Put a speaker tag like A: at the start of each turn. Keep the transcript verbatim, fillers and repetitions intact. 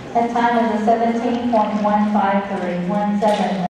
A: That time is a seventeen point one five three, one seven.